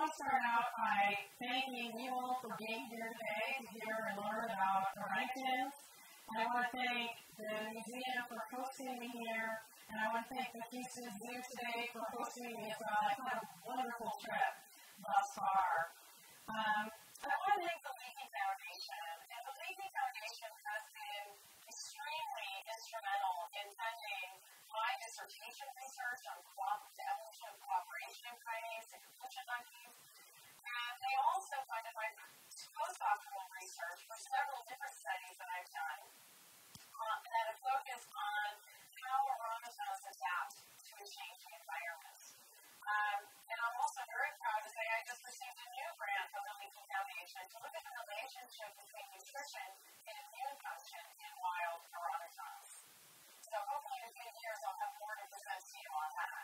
to start out by thanking you all for being here today to hear and learn about orangutans. And I want to thank the museum for hosting me here. And I want to thank the Houston Zoo today for hosting me as well. I've had a wonderful trip thus far. I want to thank the Leakey Foundation. And the Leakey Foundation has been extremely instrumental in funding my dissertation research on the evolution of cooperation in primates and conclusion monkeys. And they also funded my postdoctoral research for several different studies that I've done that have focused on how orangutans adapt to a changing environment. And I'm also very proud to say I just received a new grant from the Leakey Foundation to look at the relationship between nutrition and immune function in wild orangutans. So hopefully in a few years I'll have more to present to you on that.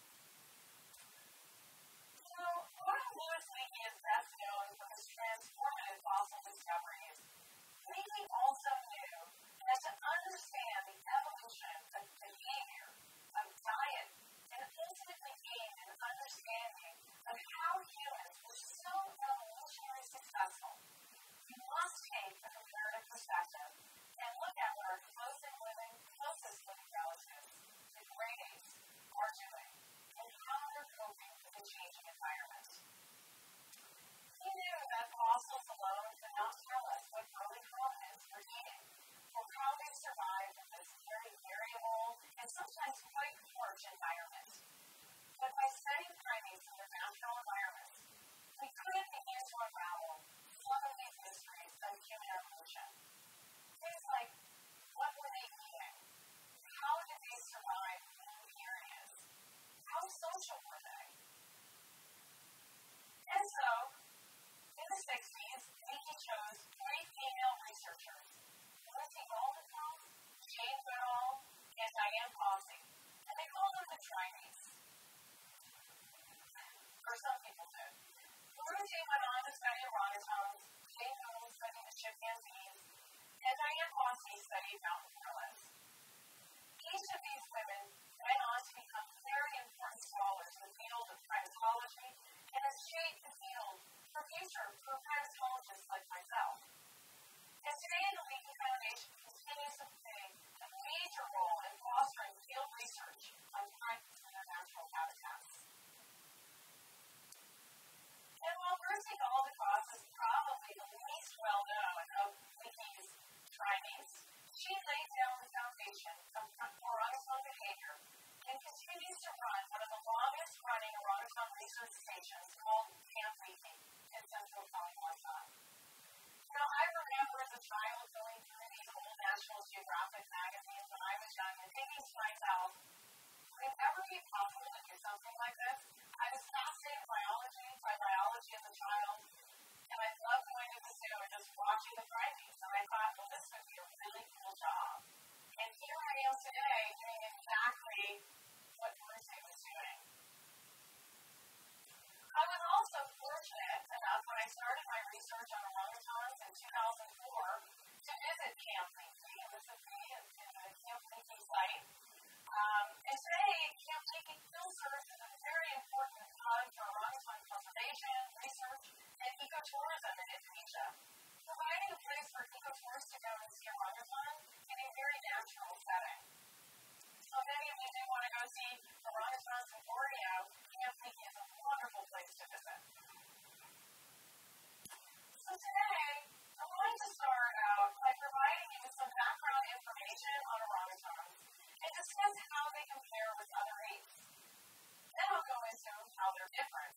So while Louis Leakey is best known for his transformative fossil discoveries, Leakey also knew that to understand the evolution of behavior, of diet, and ultimately gain an understanding of how humans were so evolutionarily successful, you must take a comparative perspective and look at what our closest living relatives, the great apes, are doing and how they're coping with a changing environment. He knew that fossils alone could not tell us what early hominins were eating or how they survived in this very variable and sometimes quite harsh environment. But by studying primates in their natural environments, we could begin to unravel some of these mysteries of human evolution. Things like, what were they eating? How did they survive in new areas? How social were they? And so, in the 60s, Leakey chose 3 female researchers, Erin Vogel, Jane Goodall, and Diane Fossey, and they called them the primates. Or some people did. Erin went on to study orangutans, Jane Goodall studied the chimpanzees, and Diane Fossey studied mountain gorillas. Each of these women went on to become very important scholars in the field of primatology and has shaped the field for future primatologists like myself. And today, the Leakey Foundation continues to play a major role in fostering field research on primates and their natural habitats. And while Erin Vogel is probably the least well-known of Leakey's primates, she laid down the foundation of orangutan behavior and continues to run one of the longest-running orangutan research stations called Camp Leakey in central Kalimantan. Now, I remember as a child going through these old National Geographic magazines when I was young and thinking to myself, would it ever be possible to do something like this? I was fascinated by biology as a child, and I loved going to the zoo and just watching the primates, and I thought, well, this would be a really cool job. And here I am today doing exactly what Bruce was doing. I was also fortunate enough when I started my research on orangutans in 2004 to visit Camp Leakey, and this is me at the Camp Leakey site. And today, Camp Leakey still serves as a very important hub for orangutan conservation, research, and ecotourism in Indonesia, providing a place for ecotourists to go and see orangutan in a very natural setting. So if any of you do want to go see orangutans in Borneo, Camp Leakey is a wonderful place to visit. So today, I'm going to start out by providing you with some background information on orangutans and discuss how they compare with other apes. Then I'll go into how they're different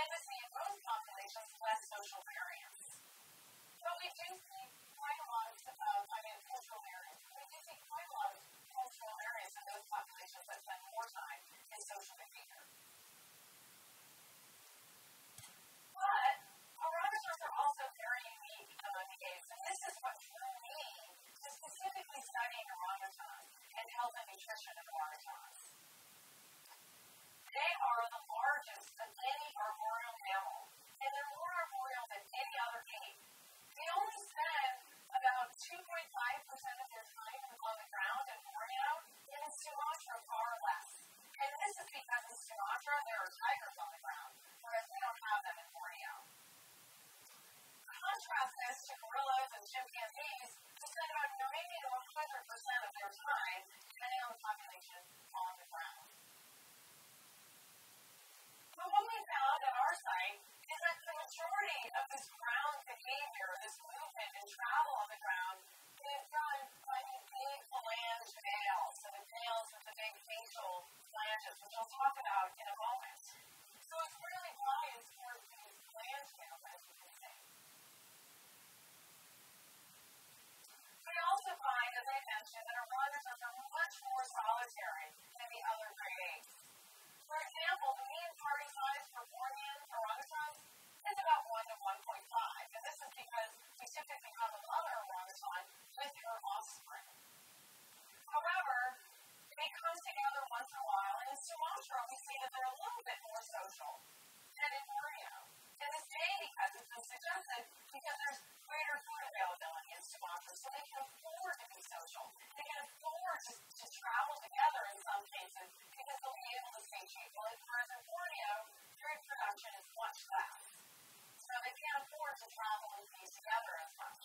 tend to see in most populations less social variance. But we do see quite a lot of, cultural variance. We do see quite a lot of cultural variance in those populations that spend more time in social behavior. But orangutans are also very unique among the apes, and this is what drew me to specifically studying orangutans and health and nutrition of orangutans. They are the largest of any arboreal mammal, and they're more arboreal than any other ape. They only spend about 2.5% of their time on the ground in Borneo, and in Sumatra far less. And this is because in Sumatra there are tigers on the ground, whereas we don't have them in Borneo. Contrast this to gorillas and chimpanzees, who spend about 90 to 100% of their time, depending on the population, on the ground. But what we found at our site is that the majority of this ground behavior, this movement and travel on the ground, is done by these big phalange males, so the males with the big facial phalanges, which I'll talk about in a moment. So it's really biased towards these phalange males, as you can see. We also find, as I mentioned, that orangutans are much more solitary than the other great apes. For example, the mean party size for Bornean orangutans is about 1 to 1.5, and this is because we typically have a mother orangutan with her offspring. However, they come together once in a while, and in Sumatra we see that they're a little bit more social than in Borneo. And this may, as it's been suggested, because there's greater food availability in Sumatra, so they can afford to be social. They can afford to travel together in some cases because they'll be able to stay cheap. Whereas in Borneo, food production is much less. So they can't afford to travel and be together as much.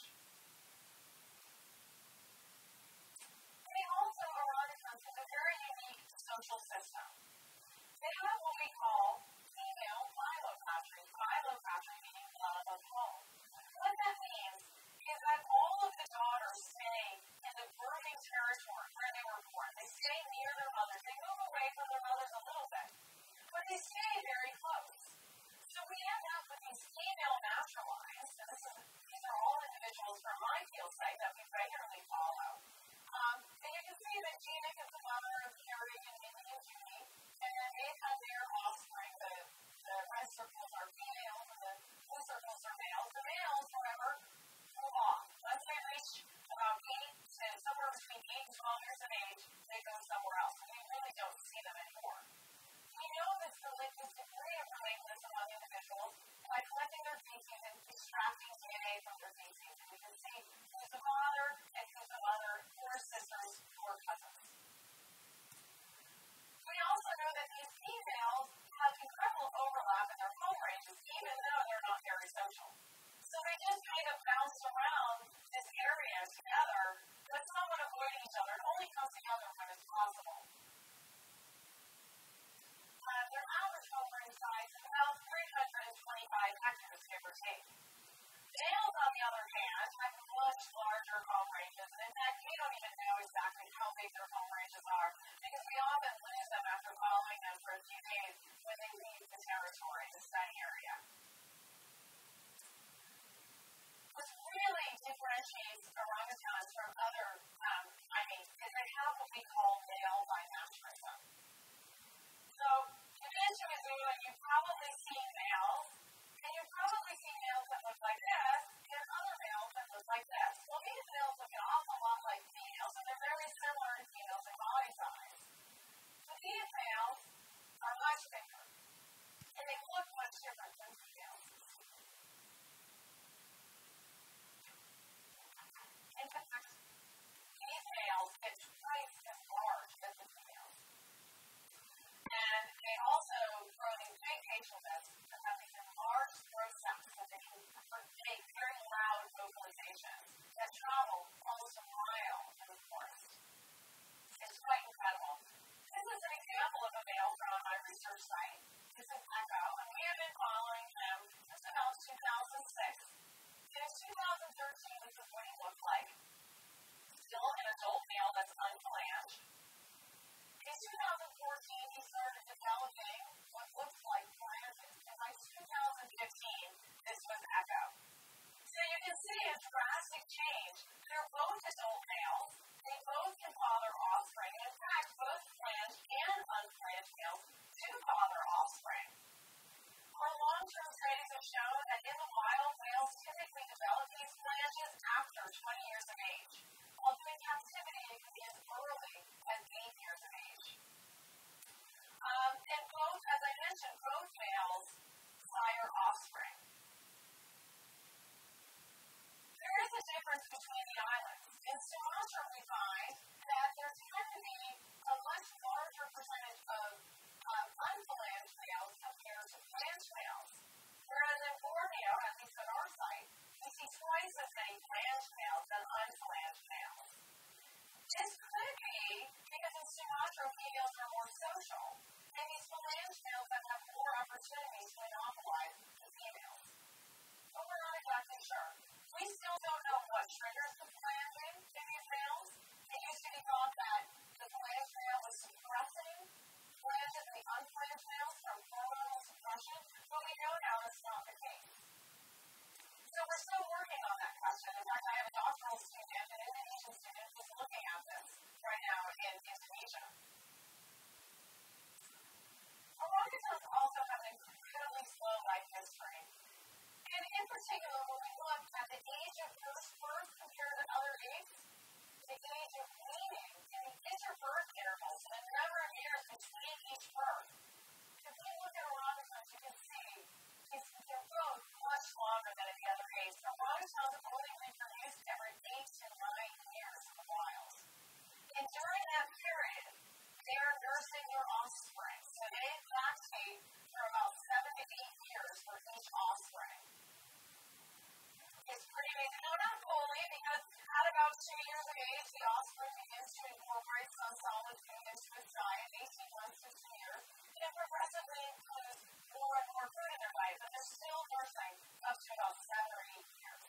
They also, orangutans, have a very unique social system. They have what we call female phylocoptery. Phylocoptery meaning love of home. What that means is that all of the daughters stay in the birthing territory where they were born. They stay near their mothers. They move away from their mothers a little bit, but they stay very close. So we end up with these female naturalized, and these are all individuals from my field site that we regularly follow. And you can see that Gina is the mother of Carrie and Minnie and Judy, and then they have their offspring. The red circles are females, and the blue circles are males. The males, however, move off. Once they reach about somewhere between 8 and 12 years of age, they go somewhere else. We really don't see them anymore. We know this degree of relatedness among individuals by collecting their feces and extracting DNA from their feces. And we can see who's the father and who's the mother, who are sisters, who are cousins. We also know that these females have incredible overlap in their home ranges, even though they're not very social. So they just kind of bounce around this area together, but somewhat avoiding each other, and only come together when it's possible. Their average home range size is about 325 hectares, give or take. Males, on the other hand, have much larger home ranges, and in fact, we don't even know exactly how big their home ranges are, because we often lose them after following them for a few days when they leave the territory, the study area. What really differentiates orangutans from other primates is they have what we call male dimorphism. So, in Venezuela, you probably see males, and you probably see males that look like this, and other males that look like this. Well, these males look an awful lot like females, and they're very similar to females in body size. But these males are much bigger, and they look much different. change. They're both adult males. They both can father offspring. In fact, both flanged and unflanged males do father offspring. Our long-term studies have shown that in the wild, males typically develop these flanges after 20 years of age, although in captivity it can be as early as 8 years of age. And both, as I mentioned, both males sire offspring. There is a difference between the islands. In Sumatra, we find that there tend to be a much larger percentage of unflanged males compared to flanged males. Whereas in Borneo, at least at our site, we see twice as many flanged males than unflanged males. This could be because in Sumatra, females are more social, and these flanged males have more opportunities to monopolize the females. But we're not exactly sure. We still don't know what triggers the flanging in these males. It used to be thought that the flanged male was suppressing flanges in the unflanged males from hormonal suppression, but we know now that's not the case. So we're still working on that question. In fact, I have a doctoral student, an Indonesian student, who's looking at this right now in Indonesia. Orangutans also have an incredibly slow life history. And in particular, when we look at the age of first birth compared to other apes, the age of weaning, and the interbirth intervals, the number of years between each birth. If we look at orangutans, you can see they're both much longer than any other apes. Orangutans only reproduce every 8 to 9 years in the wild. And during that period, they are nursing their offspring. So they lactate for about 7 to 8 years for each offspring. It's pretty amazing. No, not fully, because at about 2 years of age, the offspring begins to incorporate some solid food into its diet, 18 months to 2 years, and progressively includes more and more food in their diet, but they're still nursing up to about 7 or 8 years.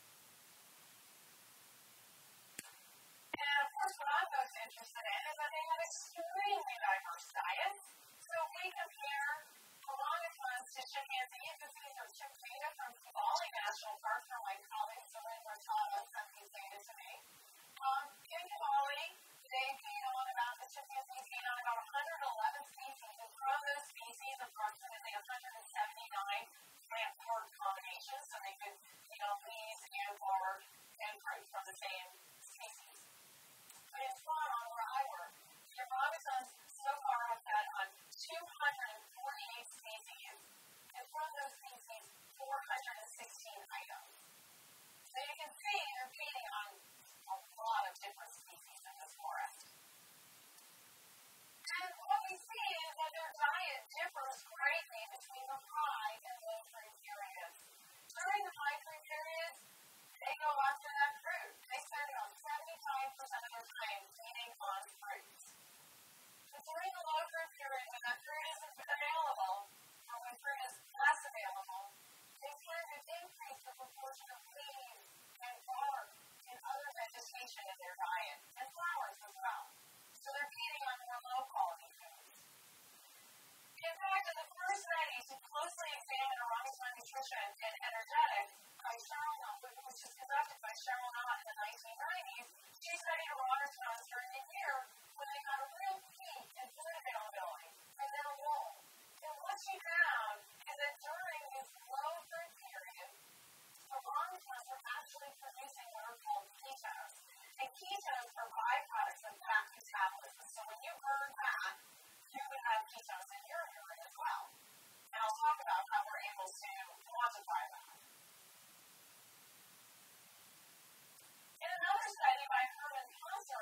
And of course, what I'm most interested in is that they have extremely diverse diets. So we compare orangutans to chimpanzees. These are chimp data from Bali National Park from my colleague Erin Vogel sent these data to me. In Bali, they feed on about, the chimpanzees feed on about 111 species, and from those species, approximately 179 plant-pork combinations, so they could feed on leaves and bark and fruit from the same species. But in Toronto, where I work, the orangutans so far have fed on 248 species, and from those species, 416 items. So you can see they're feeding on a lot of different species in this forest. And what we see is that their diet differs greatly between the high and low fruit periods. During the high fruit periods, they go after that fruit. They spend about 75% of their time feeding on fruits. But during the low fruit period, when that fruit isn't available, or when fruit is less available, they tend to increase the proportion of leaves and bark and other vegetation in their diet, and flowers as well. So they're feeding on more low-quality foods. In fact, in the first study to closely examine orangutan nutrition and energetics, which was conducted by Cheryl Knott in the 1990s, she studied orangutans during a year when they got a real peak in food availability, and then a lull. And what she found is that during this low fruit period, orangutans were actually producing what are called ketones. And ketones are byproducts of fat metabolism. So when you burn fat, you would have ketones in your urine as well. And I'll talk about how we're able to quantify that. In another study by Herman Ponser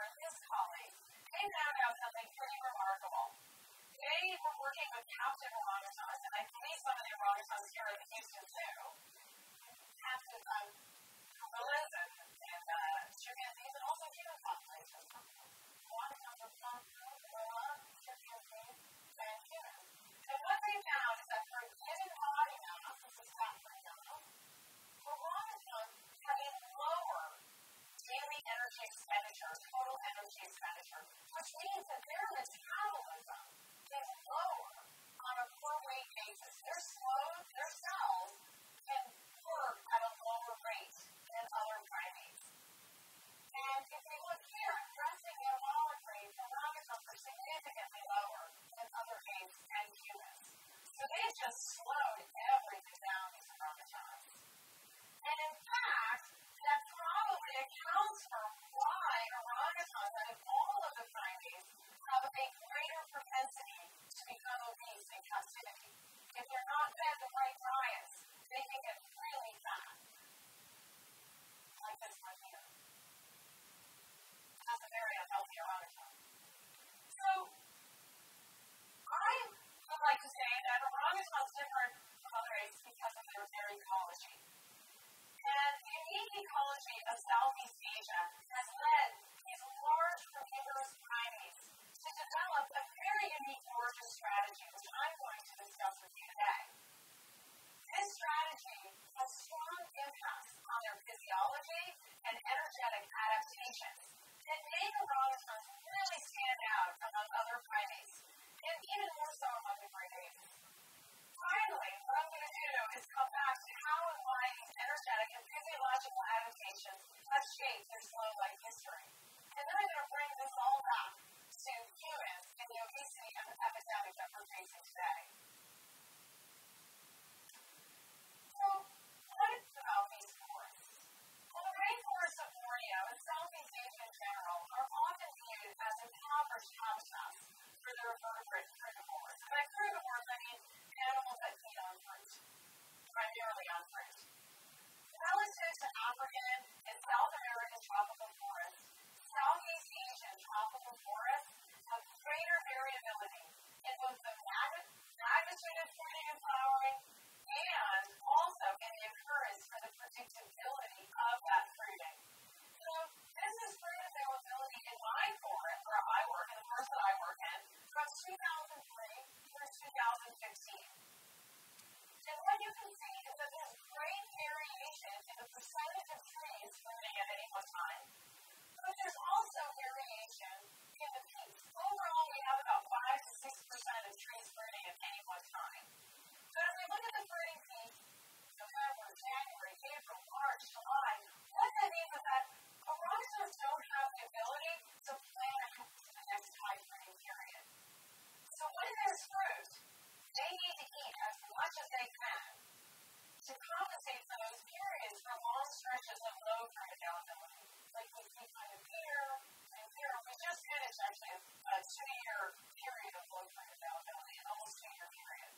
accounts for why orangutans out of all of the primates have a greater propensity to become obese in captivity. If they're not fed the right diets, they can get really fat. Like this one here. That's a very unhealthy orangutan. So, I would like to say that orangutans differ from other apes because of their ecology. And the unique ecology of Southeast Asia has led these large herbivorous primates to develop a very unique origin strategy, which I'm going to discuss with you today. This strategy has strong impacts on their physiology and energetic adaptations that make orangutans really stand out among other primates, and even more so among the great apes. Finally, what I'm going to do is come back to how and why these energetic and physiological adaptations have shaped their slow life history. And then I'm going to bring this all back to humans and the obesity epidemic that we're facing today. So, what about these forests? Well, the rainforests of Borneo and Southeast Asia in general are often viewed as impoverished habitats for their vertebrate frugivores. And by frugivores, I mean animals that feed on fruit, primarily on fruit. Relative to African and South American tropical forests, Southeast Asian tropical forests have greater variability in both the magnitude of fruiting and flowering, and also in the occurrence for the predictability of that fruiting. So, this is fruit availability in my forest, where I work, and the forest that I work in, from 2003 through 2015. And what you can see is that there's great variation in the percentage of trees fruiting at any one time, but there's also variation in the peaks. Overall, we have about 5 to 6% of trees fruiting at any one time. But as we look at the fruiting peaks, November, January, April, March, July, what that means is that orangutans don't have the ability to plan ahead to the next high fruiting period. So when there's fruit, they need to eat as much as they can to compensate for those periods for long stretches of low fruit availability. Like we see kind of here and here. We just finished actually a 2-year period of low fruit availability, an almost 2-year period.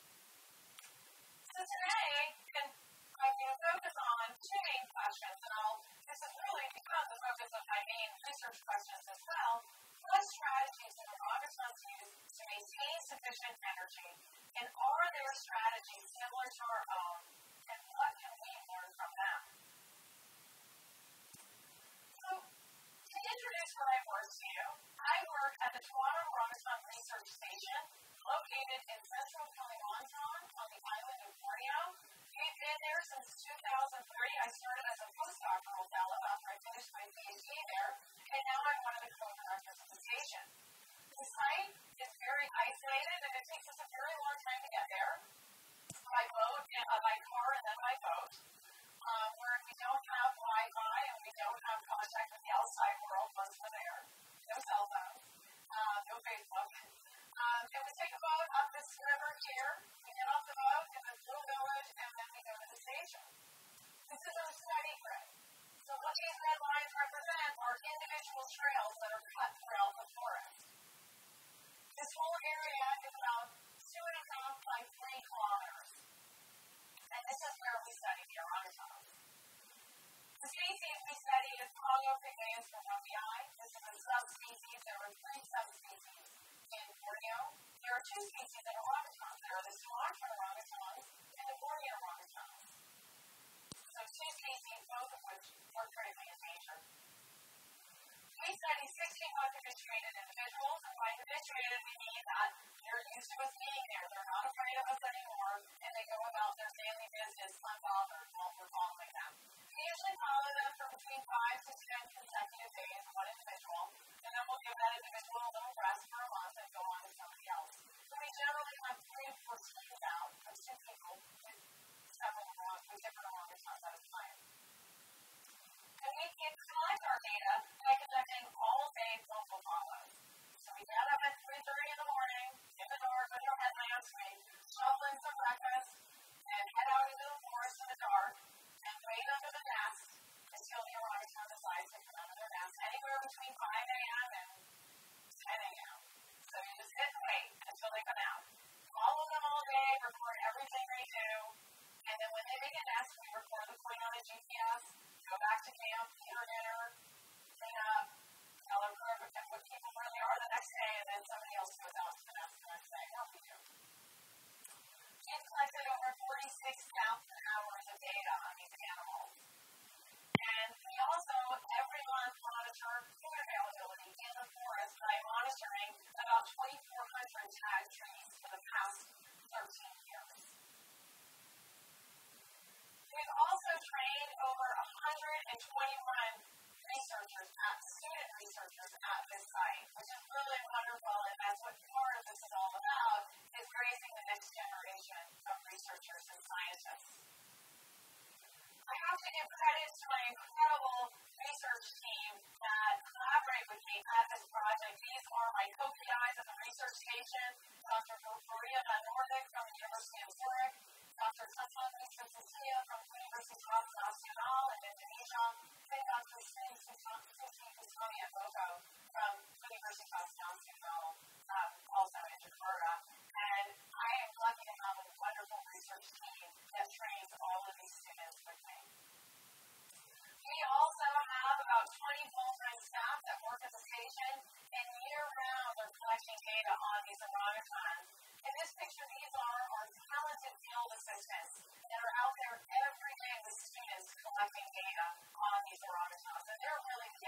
So today, I'm going to focus on 2 main questions, and this has really become the focus of my main research questions as well. What strategies do orangutans use to maintain sufficient energy, and are their strategies similar to our own, and what can we learn from them? So, to introduce my work to you, I work at the Toronto Orangutan Research Station, located in central Kalimantan on the island of Borneo. We've been there since 2003. I started as a postdoctoral fellow after I finished my PhD there, and now I'm one of the co-directors of the station. The site is very isolated, and it takes us a very long time to get there. By boat, by car, and then by boat. Where we don't have Wi-Fi and we don't have contact with the outside world once we're there. No cell phones, no Facebook. And we take a boat up this river here. We get off the boat in this little village, and then we go to the station. This is our study grid. So what these red lines represent are individual trails that are cut throughout the forest. This whole area is about 2.5 by 3 kilometers. And this is where we study the orangutans. The species we study is Congo pygmaeus rhodopii. This is a subspecies. There are 3 subspecies in Borneo. There are 2 species of orangutans. There are the Sumatran orangutans and the Borneo orangutans. So 2 species, both of which are critically endangered. We study 16 habituated individuals, and by habituated we mean that they're used to us being there. They're not afraid of us anymore, and they go about their daily business unbothered while we're following them. We usually follow them for between 5 to 10 consecutive days, one individual, and then we'll give that individual a little rest for a month and go on to somebody else. So we generally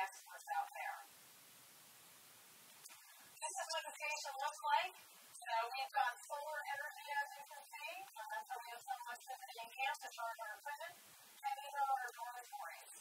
experts out there. This is what the station looks like. So we've got solar energy, as you can see. So we have some electricity in camp to charge our equipment. And these are our dormitories.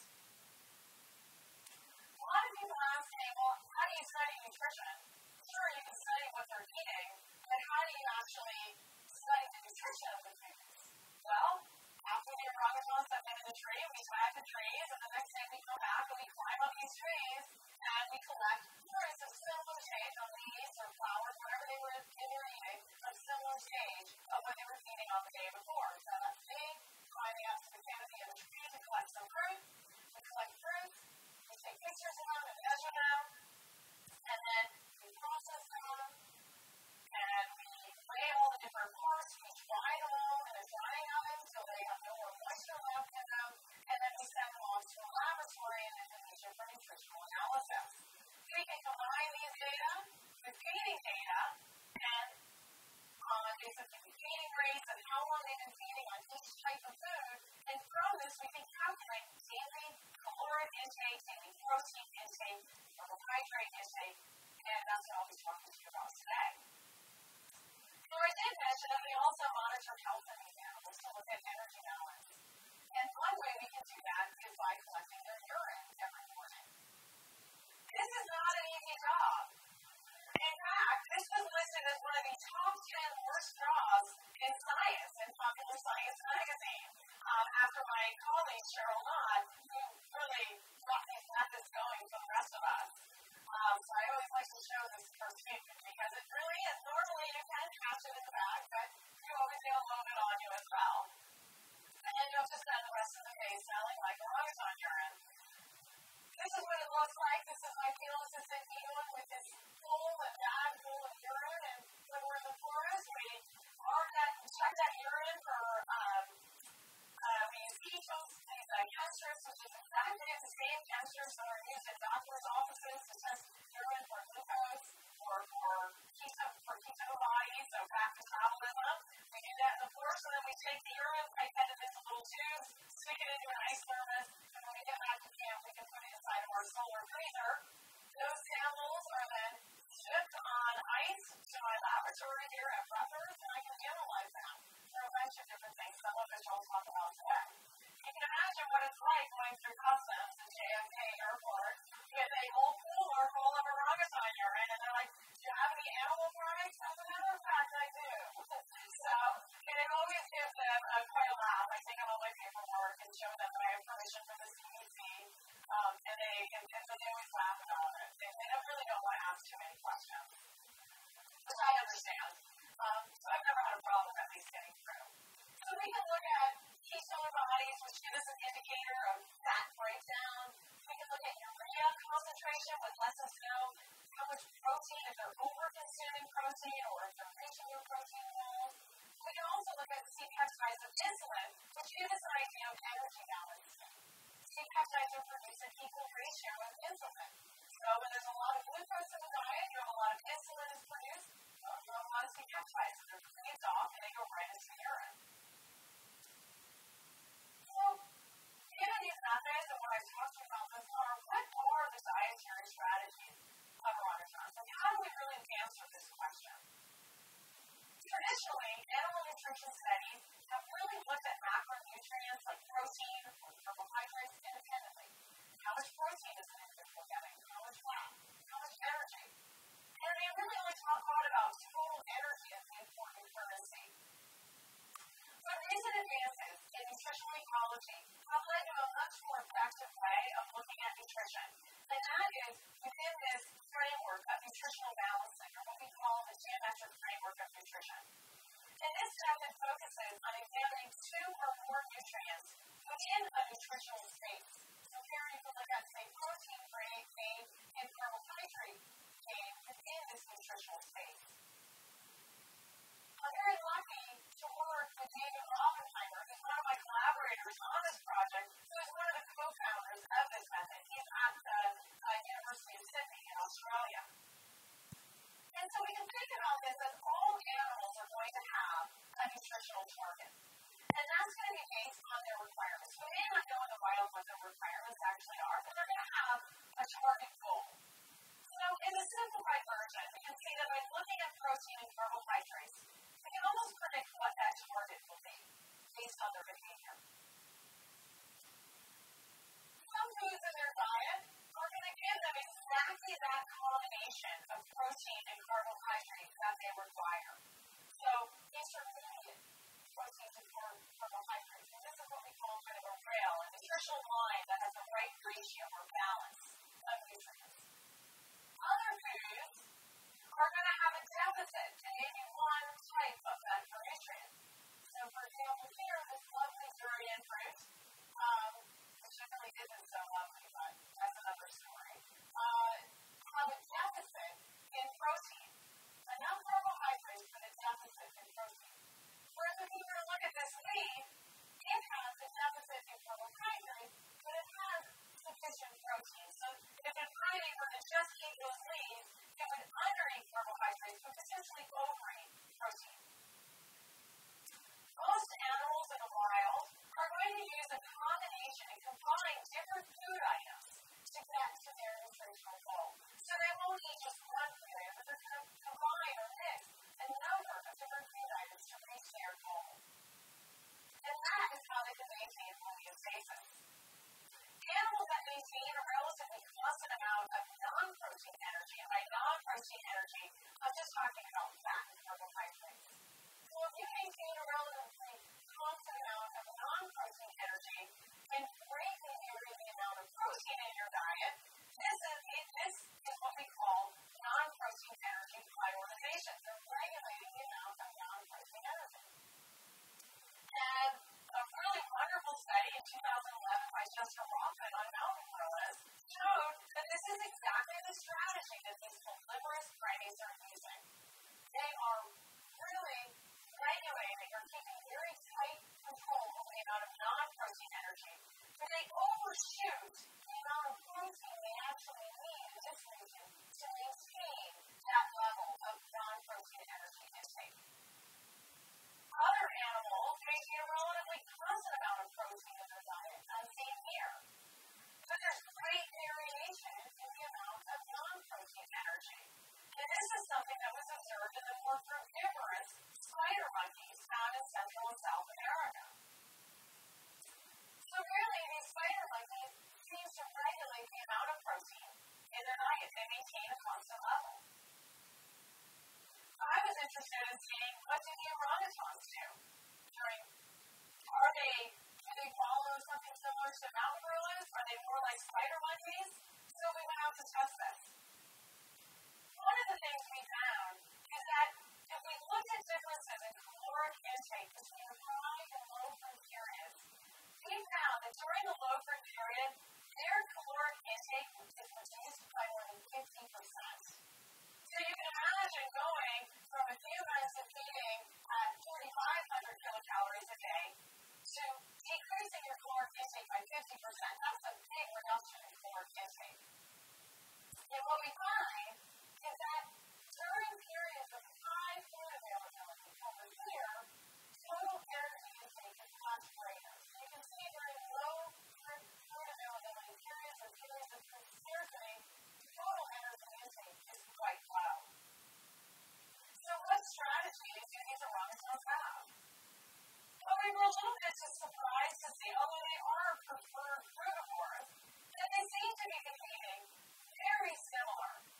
A lot of people ask me, well, how do you study nutrition? Sure, you can study what they're eating, but how do you actually study the nutrition of the foods? Well, after the orangutans have been in the tree, we tag the trees, and the next day we come back and we climb up these trees and we collect fruits of similar stage on leaves or flowers, whatever they were eating, a similar stage of what they were feeding on the day before. So that's me climbing up to the canopy of the tree to collect some fruit. We collect fruits, we take pictures of them and measure them, and then we process them, and we weigh all the different parts, we dry them all in a drying oven until they have no more moisture left in them, and then we send them off to a laboratory in Indonesia for nutritional analysis. We can combine these data with feeding data and basically feeding rates and how long they've been feeding on each type of food, and from this we can calculate daily caloric intake, daily protein intake, carbohydrate intake, and that's what I'll be talking to you about today. So I did mention that we also monitor health in these animals to look at energy balance. And one way we can do that is by collecting their urine every morning. This is not an easy job. In fact, this was listed as one of the top 10 worst jobs in science in Popular Science magazine after my colleague Cheryl Knott, who really got these methods going for the rest of us. So I always like to show this cartoon because it really is. Normally you can catch it in the bag, but you always get a little bit on you as well. And then you have to spend the rest of the day smelling like orangutan urine. This is what it looks like. This is my field assistant Ewan with his full and bag full of urine. And when we're in the forest, we check that urine for we use these canisters, which is exactly the same canisters that are used in doctors' offices to test urine for glucose or for ketone bodies, so fat metabolism. We do that in the forest, and then we take the urine, pipette it into little tubes, stick it into an ice thermos, and when we get back to camp, we can put it inside of our solar freezer. Those samples are then shipped on ice to my laboratory here at Rutgers, and I can analyze them for a bunch of different things, some of which I'll talk about today. You can imagine what it's like going through customs at JFK Airport with a whole cooler full of orangutan urine, and they're like, do you have any animal products? As a matter of fact, I do. And it always gives them quite a laugh. I take out all my paperwork and show them that I have permission from the CDC, and they always laugh about it. They don't really want to ask too many questions, which I understand. So I've never had a problem at least getting through. So we can look at ketone bodies, which give us an indicator of fat breakdown. We can look at urea concentration with less of how much protein, if they're over-consuming protein or if they're reaching your protein goals. We can also look at C-peptides of insulin, which give us an idea of energy balance. C-peptides are produced in equal ratio with insulin. So when there's a lot of glucose in the diet, you have a lot of insulin is produced, you have a lot of C-peptides, and they're cleaved off and they go right into the urine. So, given these methods and what I've talked about thus far, what are the dietary strategies of orangutans? And how do we really answer this question? Traditionally, animal nutrition studies have really looked at macronutrients like protein or carbohydrates independently. How much protein is an individual getting? How much fat? How much energy? And they really only thought about total energy as the important currency. But recent advances in nutritional ecology have led to a much more effective way of looking at nutrition. And that is within this framework of nutritional balancing, or what we call the geometric framework of nutrition. And this method focuses on examining two or more nutrients within a nutritional space. So here you can look at, say, protein gain and carbohydrate gain within this nutritional space. I'm very lucky to work with David Oppenheimer, who's one of my collaborators on this project, who is one of the co-founders of this method. He's at the University of Sydney in Australia. And so we can think about this as all animals are going to have a nutritional target. And that's going to be based on their requirements. We may not know in the wild what their requirements actually are, but they're going to have a target goal. So in the simplified version, we can see that by looking at protein and carbohydrates, we can almost predict what that target will be based on their behavior. Some foods in their diet are going to give them exactly that combination of protein and carbohydrates that they require. So intermediate proteins and carbohydrates. And this is what we call kind of a rail, a nutritional line that has the right ratio or balance of nutrients. Other foods are going to have a deficit in maybe one type of macronutrient. So for example, here, this lovely durian fruit, which really isn't so lovely, but that's another story, have a deficit in protein. Enough carbohydrates, but a deficit in protein. Whereas if you were to look at this leaf, it has a deficit in carbohydrates, but it has sufficient protein. So if a primate were to just eat those leaves, it would undereat carbohydrates, but potentially overeat protein. Most animals in the wild are going to use a combination and combine different food items to get to their nutritional goal. So they won't eat just one food item, but they're going to combine or mix a number of different food items to reach their goal. And that is how they can maintain homeostasis. Animals that maintain a relatively constant amount of non-protein energy, and by non-protein energy, I'm just talking about fat and carbohydrates. So if you maintain a relatively constant amount of non-protein energy and greatly vary the amount of protein in your diet, this is what we call non-protein energy prioritization. So regulating the amount of non-protein energy. And a really wonderful study in 2011 by Chester Rothman on mountain gorillas showed that this is exactly the strategy that these carnivorous primates are using. They are really regulating or keeping very tight control of the amount of non-protein energy, but they overshoot the amount of protein they actually need in this region to maintain that level of non-protein energy intake. Other animals maintain a relatively constant amount of protein in their diet, as seen here. But there's great variation in the amount of non-protein energy. And this is something that was observed in the more frugivorous spider monkeys found in Central and South America. So really, these spider monkeys seem to regulate the amount of protein in their diet. They maintain a constant level. I was interested in seeing what do the orangutans do do they follow something similar to mountain gorillas? Are they more like spider monkeys? So we went out to test this. One of the things we found is that if we look at differences in caloric intake between the high and low fruit periods, we found that during the low fruit period, their caloric intake is reduced by more than 50%. So you can imagine going from a few minutes of feeding at 4,500 kilocalories a day to decreasing your caloric intake by 50%. That's a big reduction in caloric intake. And what we find is that during periods of high food availability over here, total energy intake is much greater. You can see during low food availability periods or periods of food scarcity, total energy intake is quite low. So what strategies do these orangutans have? Well, we were a little bit surprised to see, although they are preferred frugivores, that they seem to be behaving very similar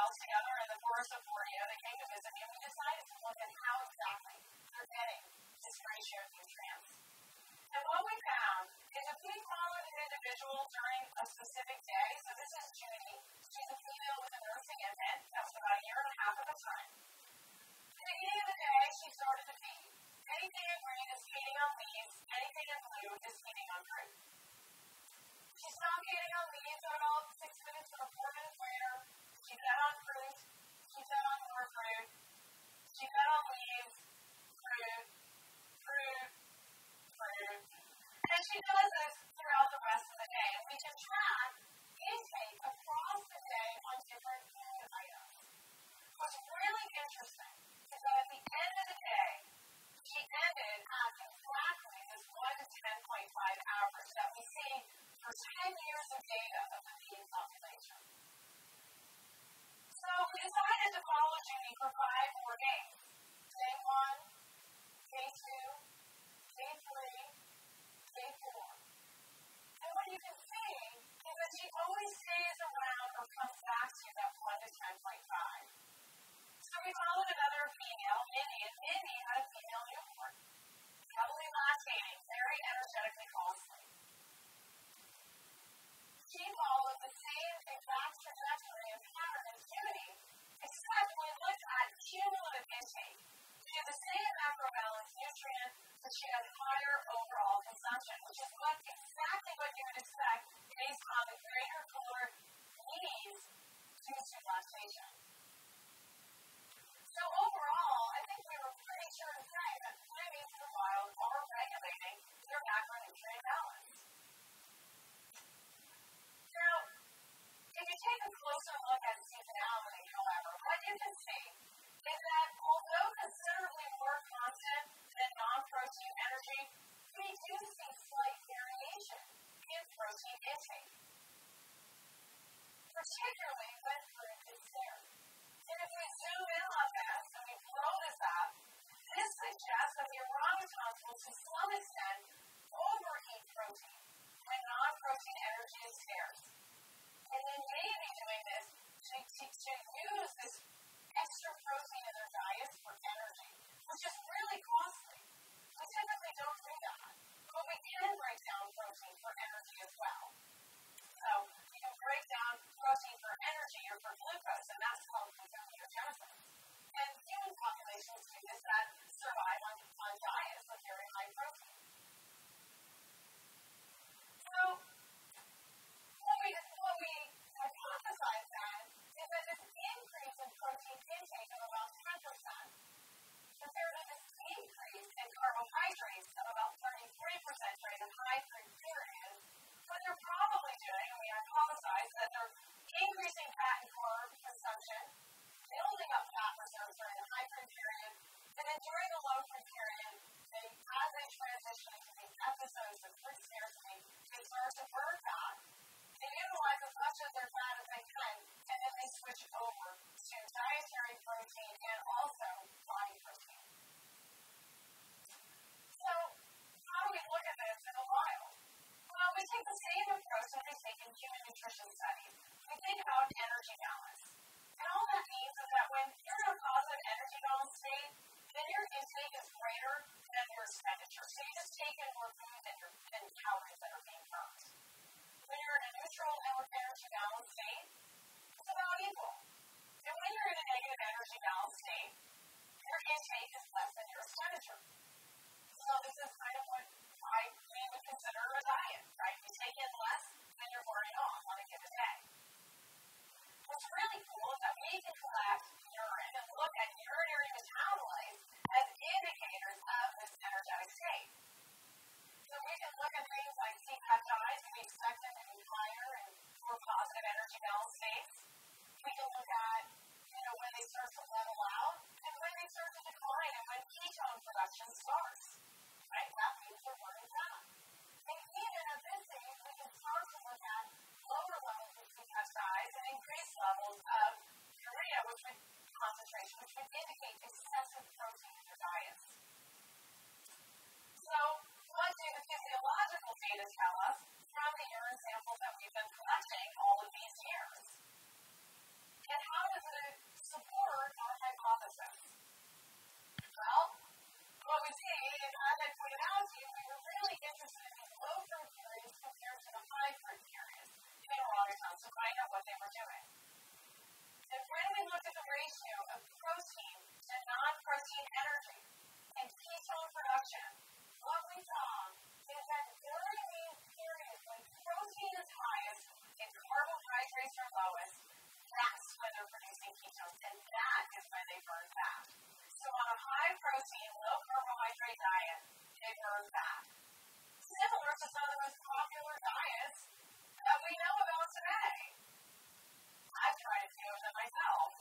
pals together in the forest of Borneo. They came to visit me, and we decided to look at how exactly they're getting this ratio of nutrients. And what we found is if we followed an individual during a specific day, so this is Judy, she's a female with a nursing infant, that was about a year and a half at the time. At the beginning of the day, she started to feed. Anything in green is feeding on leaves, anything in blue is feeding on fruit. She stopped feeding on leaves at about 6 minutes or 4 minutes later. She fed on fruit, she fed on more fruit, she fed on leaves, fruit, fruit, fruit. And she does this throughout the rest of the day. And we can track intake across the day on different food items. What's really interesting is that at the end of the day, she ended at exactly this 1 to 10.5 average that we see for 10 years of data of the mean population. So we decided to follow Judy for 5 more days. Day 1, day 2, day 3, day 4. And what you can see is that she always stays around or comes back to that 1 to 10.5. So we followed another female, Mindy, and Mindy had a female newborn. Heavily lactating, very energetically costly. She followed the same exact trajectory and pattern as Judy, except when we looked at cumulative intake. She had the same macrobalance nutrient, but she had higher overall consumption, which is exactly what you would expect based on the greater caloric needs due to lactation. So overall, I think we were pretty sure to say that primates in the wild are regulating their macronutrient balance. Now, if you take a closer look at seasonality, however, what you can see is that although considerably more constant than non-protein energy, we do see slight variation in protein intake, particularly when fruit is scarce. And if we zoom in on this and we blow this up, this suggests that the orangutans will to some extent overeat protein when non-protein energy is scarce. And they may be doing this to use this extra protein in their diets for energy, which is really costly. We typically don't do that, but we can break down protein for energy as well. So we can break down protein for energy or for glucose, and that's called gluconeogenesis. And human populations do this that survive on diets with very high protein. So what we hypothesize then is that this increase in protein intake of about 10% compared to this decrease in carbohydrates of about 33% during the high fruit period, what they're probably doing, and we hypothesize that they're increasing fat and carb consumption, building up fat reserves during the high fruit period, and then during the low fruit period, as they transition into these episodes of fruit scarcity, they start to burn fat. They utilize as much of their fat as they can, and then they switch over to dietary protein and also body protein. So, how do we look at this in the wild? Well, we take the same approach that we take in human nutrition studies. We think about energy balance. And all that means is that when you're in a positive energy balance state, then your intake is greater than your expenditure. So you just take in more food than calories that are being burned. When you're in a neutral energy balance state, it's about equal. And when you're in a negative energy balance state, your intake is less than your expenditure. So this is kind of what we would consider a diet, right? You take in less than you're burning off on a given day. What's really cool is that we can collect urine and look at urinary metabolites as indicators of this energetic state. So we can look at things like C-peptides, and we expect them to be higher and more positive energy balance states. We can look at, when they start to level out and when they start to decline and when and that is when they burn fat. So on a high protein, low carbohydrate diet, they burn fat. Similar to some of the most popular diets that we know about today. I've tried a few of them myself.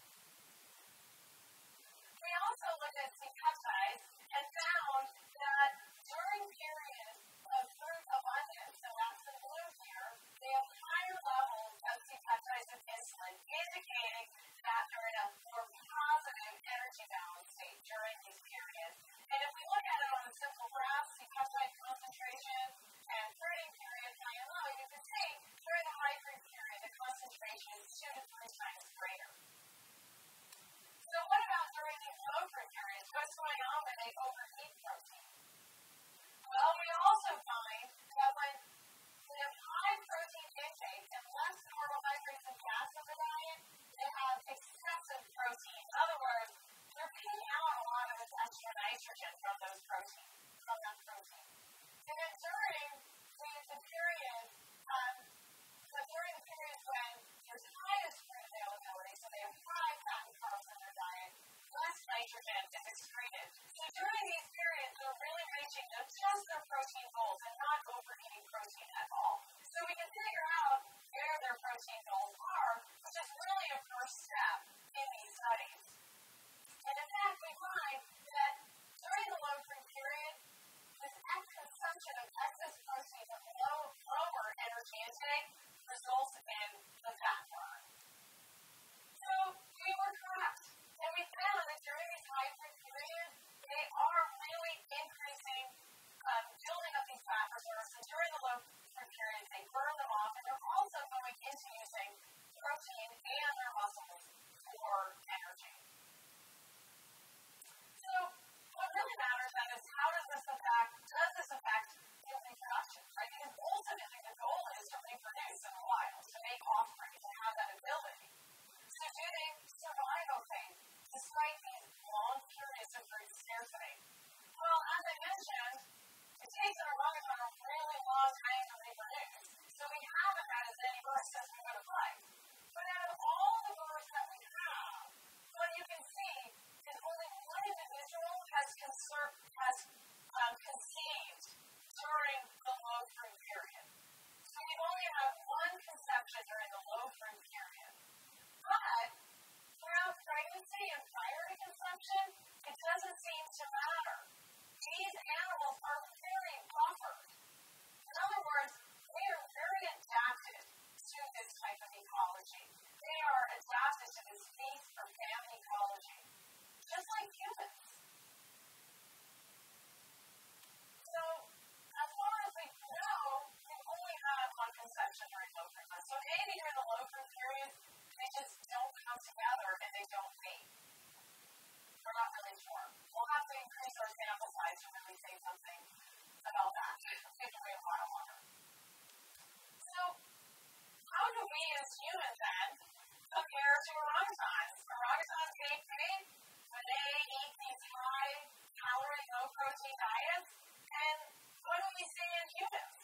We also looked at C-peptides and found that during periods of fruit abundance, so that's the blue here, they have higher levels of C-peptides and insulin, indicating that they're in a more positive energy balance state during these periods. And if we look at it on a simple graph, C-peptide concentration and fruiting period high and low, you can see during the high fruit period, the concentration is 2 to 3 times greater. So what about during these low fruit periods? What's going on when they overeat protein? Well, we also find that when they have high protein intake and less carbohydrates and fats in the diet, they have excessive protein. In other words, they're paying out a lot of this extra nitrogen from that protein. And then during the period when there's highest fruit availability, so they have high fat and carbs in their diet, less nitrogen is excreted. So during these periods, they're really reaching just their protein goals and not overeating protein at all. So we can figure out where their protein goals are, which is really a first step in these studies. And in fact, we find that during the low fruit period, this consumption of excess protein with lower energy intake results in the fat burn. So we were correct. And we found that during these high fruit periods, they are really increasing, building up these fat reserves. And during the low fruit periods, they burn them off. And they're also going into using protein and their muscles for energy. So what really matters then is how does this affect your reproduction, right? Because ultimately the goal is to reproduce in the wild, to make offspring, to have that ability. So do they survive okay despite these long periods of food scarcity? Well, as I mentioned, it takes an orangutan a really long time to reproduce. So we haven't had as many births as we would have liked. But out of all the births that we have, what you can see is only one individual has conceived during the low fruit period. So we've only had one conception during the low fruit period. But throughout pregnancy and prior to conception, it doesn't seem to matter. These animals are very buffered. In other words, they are very adapted to this type of ecology. They are adapted to this feast or famine ecology, just like humans. So, as far as we know, we only have one conception during low fruit. So maybe during the low fruit period, they just don't come together and they don't mate. We're not really sure. We'll have to increase our sample size to really say something about that. It can wait a while longer. So, how do we as humans then compare to orangutans? Orangutans gain weight when they eat these high-calorie, low-protein diets. And what do we see in humans?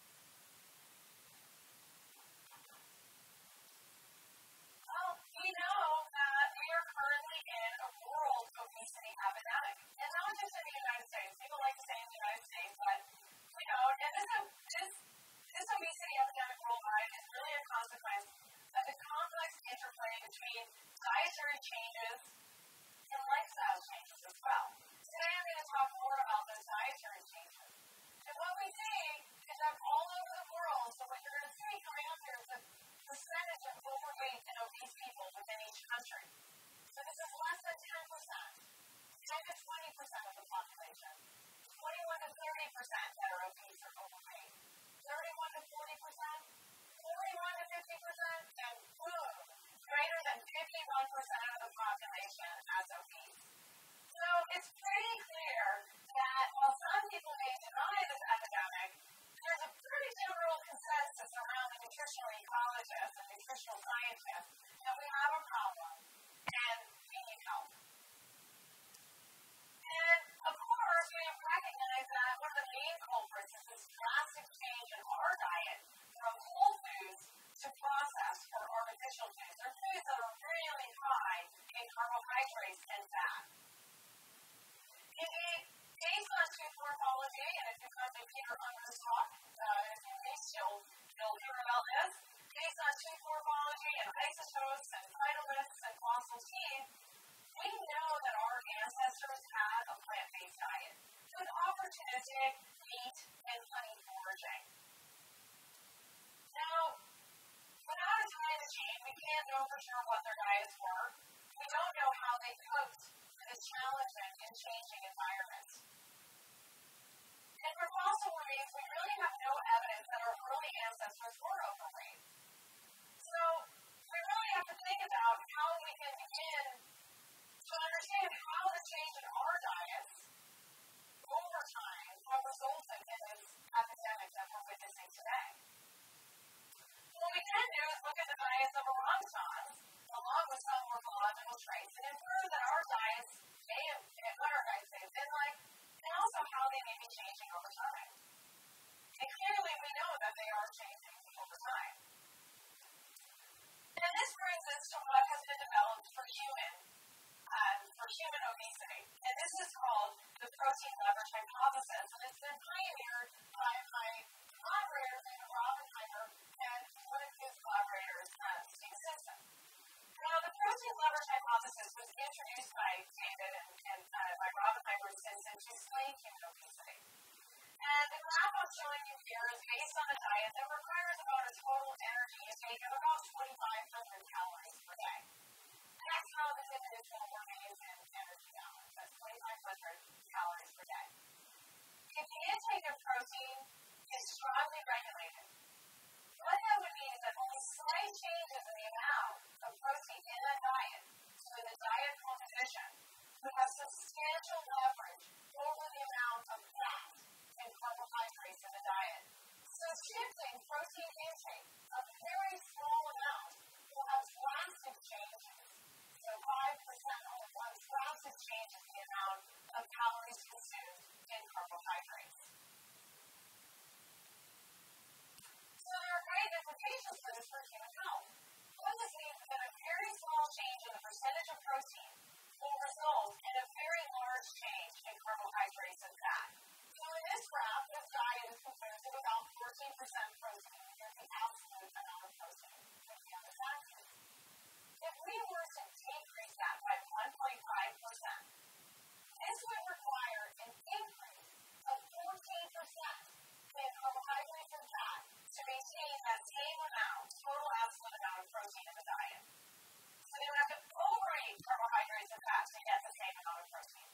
Well, we know that we are currently in a world obesity epidemic. And not just in the United States. People like to say in the United States, but, and this obesity epidemic worldwide is really a consequence of the complex interplay between dietary changes and lifestyle changes as well. Today I'm going to talk more about those dietary changes. And what we see is that all over the world, so what you're going to see coming up here is the percentage of overweight and obese people within each country. So this is less than 10%, 10 to 20% of the population, 21 to 30% that are obese or overweight, 31 to 40%, 41 to 50%, and boom, greater than 51% of the population as obese. So it's pretty clear that while some people may deny this epidemic, there's a pretty general consensus around the nutritional ecologists and nutritional scientists that we have a diets were. We don't know how they coped with a challenging and changing environment. And for fossil remains, we really have no evidence that our early ancestors were overweight. So we really have to think about how we can begin to understand how the change in our diets over time have resulted in this epidemic that we're witnessing today. What we can do is look at the diets of orangutans, along with some morphological traits, and infer that our diets may have been like, and also how they may be changing over time. And clearly we know that they are changing over time. And this brings us to what has been developed for human obesity. And this is called the protein leverage hypothesis. And it's been pioneered by my collaborator, Robin Heimer, and one of his collaborators, Steve Simpson. Now, the protein leverage hypothesis was introduced by David and by Robin Heimer and Simpson to explain human obesity. And the graph I'm showing you here is based on a diet that requires about a total energy intake of about 2,500 calories per day. And that's how this individual remains in energy balance. That's 2,500 calories per day. If the intake of protein is strongly regulated, what that would mean is that only slight changes in the amount of protein in that diet, so in the diet composition, would have substantial leverage over the amount of fat and carbohydrates in the diet. So shifting protein intake a very small amount will have drastic changes. So 5% will have drastic changes in the amount of calories consumed in carbohydrates. So there are great implications for this for human health. What this means is that a very small change in the percentage of protein will result in a very large change in carbohydrates and fat. So in this graph, this diet is composed of about 14% protein, and the absolute amount of protein in the other factors. If we were to decrease that by 1.5%, this would require an increase of 14% in carbohydrates and fat to maintain that same amount, total absolute amount of protein in the diet. So they would have to overeat carbohydrates and fat to get the same amount of protein.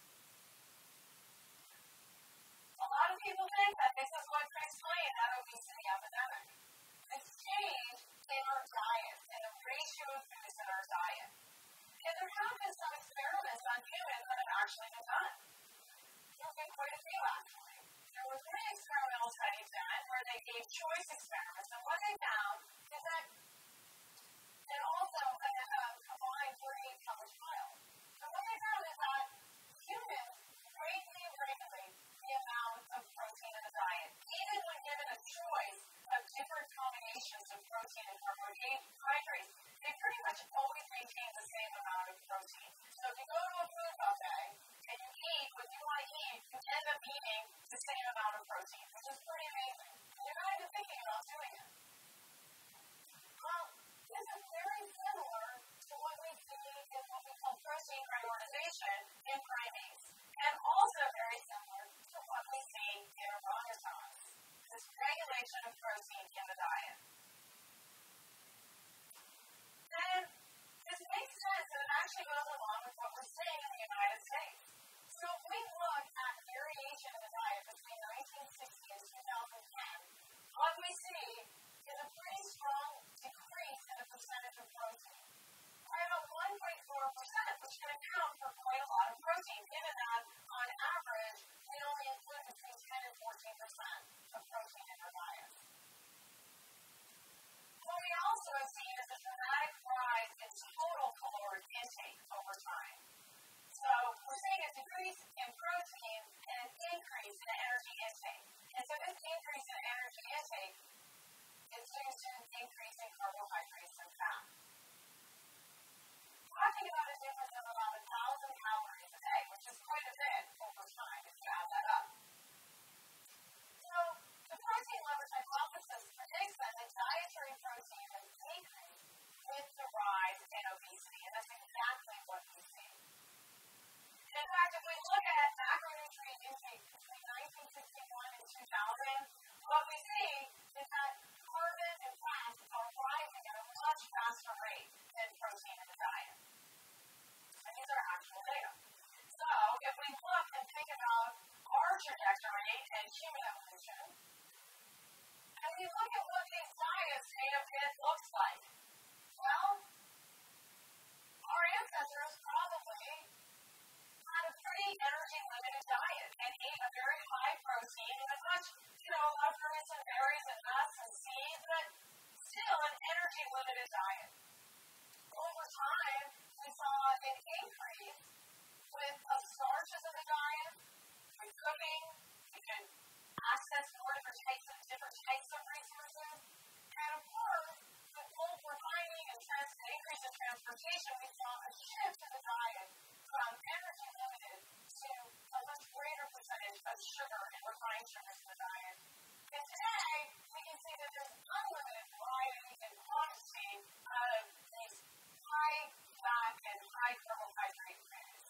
A lot of people think that this is what could explain that obesity epidemic. This change in our diet and the ratio of foods in our diet. And there have been some experiments on humans that have actually been done. There have been quite a few, actually. There were 3 experimental studies done where they gave choice experiments, and what they found is that, and also combined 48 covered trials. And what they found is that humans greatly regulate the amount of protein in the diet, even when given a choice of different combinations of protein and carbohydrates. They pretty much always maintain the same amount of protein. So if you go to a food buffet and you eat what you want to eat, you end up eating the same amount of protein, which is pretty amazing. You're not even thinking about doing it. Well, this is very similar to what adaptation, we saw a shift in the diet from energy limited to a much greater percentage of sugar and refined sugars in the diet. And today, we can see that there's unlimited variety and quantity of these high fat and high carbohydrate foods.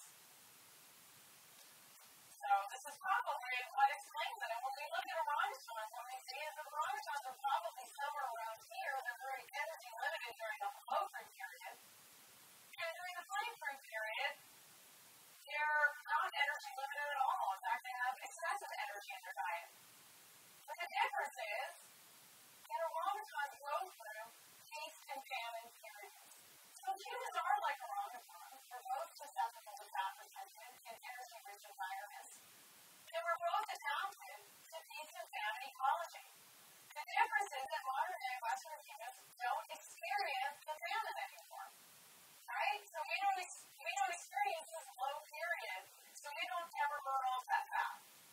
So this is probably what explains it. And when we look at orangutans, what we see is that orangutans are probably somewhere around here. They're very energy limited during the low fruit period. And during the high fruit period, they're not energy limited at all. In fact, they have excessive energy in their diet. But the difference is that orangutans go through feast and famine periods. So humans are like orangutans. We're both susceptible to fat retention in energy-rich environments. And we're both adapted to feast and famine ecology. The difference is that modern-day Western humans don't experience the famine anymore. Right? So we don't experience this low period, so we don't ever burn off that fat.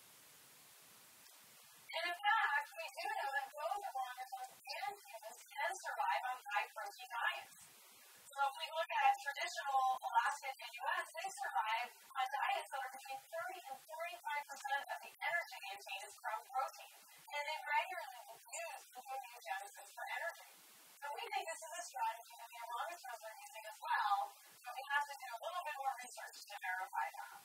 And in fact, we do know that both orangutans and humans can survive on high-protein diets. So if we look at traditional Alaska and U.S., they survive on diets that are between 30 and 45% of the energy intake is from protein. And they regularly use gluconeogenesis for energy. So we think this is a strategy that the orangutans are using as well, but we have to do a little bit more research to verify that.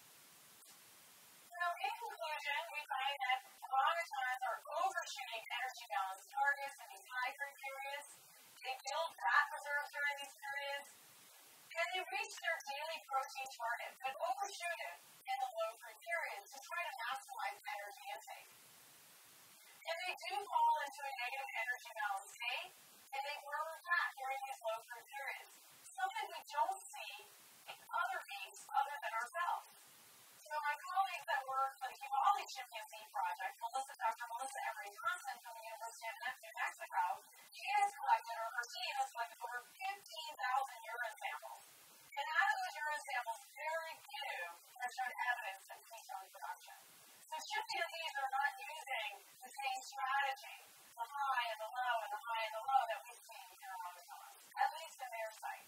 So in conclusion, we find that orangutans are overshooting energy balance targets in these high fruit periods. They build fat reserves during these periods, and they reach their daily protein target, but overshoot it in the low fruit periods to try to maximize energy intake. And they do fall into a negative energy balance state, and they burn fat during these low fruit periods, something we don't see in other beings other than ourselves. So my colleagues that work for the Huali Chimpanzee Project, Dr. Melissa Erin Vogel from the University of New Mexico, she has collected, or her team has collected over 15,000 urine samples. And out of those urine samples, very few have shown evidence of ketone production. So chimpanzees are not using the same strategy, the high and the low and the high and the low that we see in orangutans, at least in their site.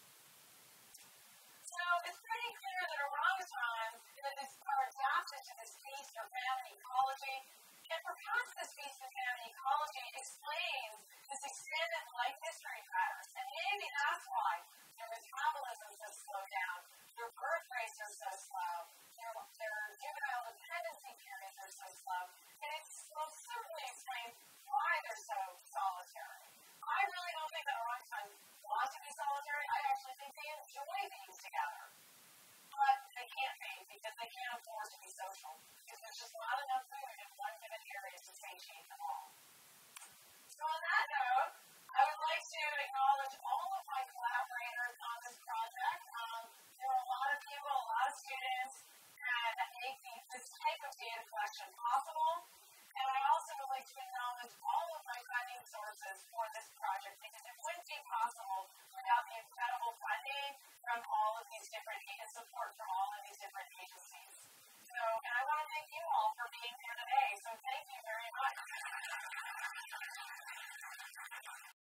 So it's pretty clear that orangutans are adapted to this feast or famine ecology, and perhaps this feast and famine ecology explains this extended life history patterns. And maybe that's why their metabolism is so down, their birth rates are so slow, their juvenile dependency periods are so slow, and it will certainly explain why they're so solitary. I really don't think that orangutans want to be solitary. I actually think they enjoy being together. But they can't be because they can't afford to be social. Because there's just not enough food in one given area to satiate them all. So on that note, I would like to acknowledge all of my collaborators on this project. There are a lot of people, a lot of students that make this type of data collection possible. And I also would like to acknowledge all of my funding sources for this project because it wouldn't be possible without the incredible funding from all of these different and support from all of these different agencies. So, and I want to thank you all for being here today. So thank you very much.